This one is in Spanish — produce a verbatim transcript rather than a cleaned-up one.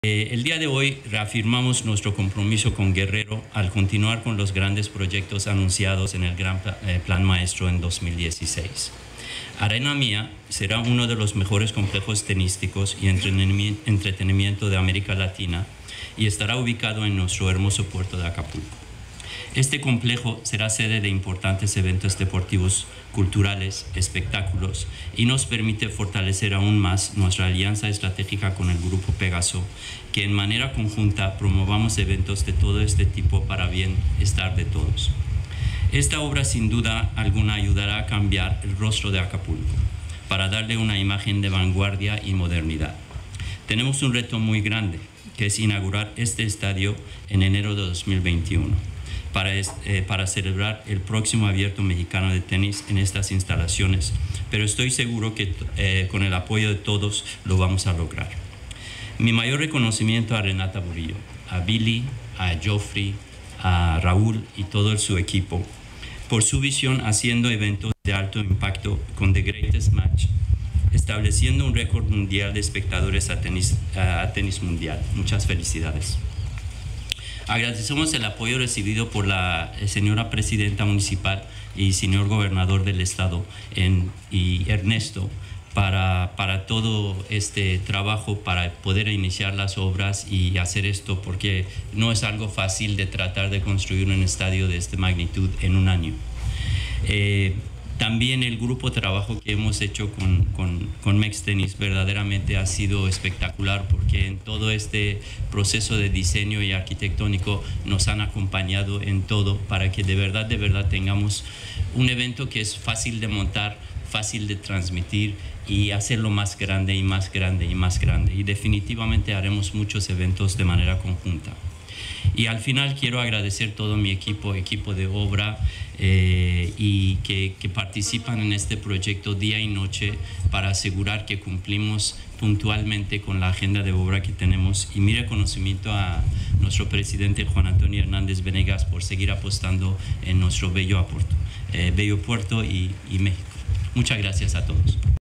Eh, el día de hoy reafirmamos nuestro compromiso con Guerrero al continuar con los grandes proyectos anunciados en el Gran eh, Plan Maestro en dos mil dieciséis. Arena Mía será uno de los mejores complejos tenísticos y entretenimiento de América Latina y estará ubicado en nuestro hermoso puerto de Acapulco. Este complejo será sede de importantes eventos deportivos, culturales, espectáculos y nos permite fortalecer aún más nuestra alianza estratégica con el Grupo Pegaso, que en manera conjunta promovamos eventos de todo este tipo para bienestar de todos. Esta obra sin duda alguna ayudará a cambiar el rostro de Acapulco, para darle una imagen de vanguardia y modernidad. Tenemos un reto muy grande, que es inaugurar este estadio en enero de dos mil veintiuno. Para, eh, para celebrar el próximo Abierto Mexicano de Tenis en estas instalaciones, pero estoy seguro que eh, con el apoyo de todos lo vamos a lograr. Mi mayor reconocimiento a Renata Burillo, a Billy, a Joffrey, a Raúl y todo su equipo por su visión haciendo eventos de alto impacto con The Greatest Match, estableciendo un récord mundial de espectadores a tenis, a tenis mundial. Muchas felicidades. Agradecemos el apoyo recibido por la señora presidenta municipal y señor gobernador del estado en, y Ernesto para, para todo este trabajo, para poder iniciar las obras y hacer esto, porque no es algo fácil de tratar de construir un estadio de esta magnitud en un año. Eh, También el grupo de trabajo que hemos hecho con, con, con Mextenis verdaderamente ha sido espectacular, porque en todo este proceso de diseño y arquitectónico nos han acompañado en todo para que de verdad, de verdad tengamos un evento que es fácil de montar, fácil de transmitir y hacerlo más grande y más grande y más grande. Y definitivamente haremos muchos eventos de manera conjunta. Y al final quiero agradecer todo mi equipo, equipo de obra eh, y que, que participan en este proyecto día y noche para asegurar que cumplimos puntualmente con la agenda de obra que tenemos. Y mi reconocimiento a nuestro presidente Juan Antonio Hernández Venegas por seguir apostando en nuestro bello puerto, eh, bello puerto y, y México. Muchas gracias a todos.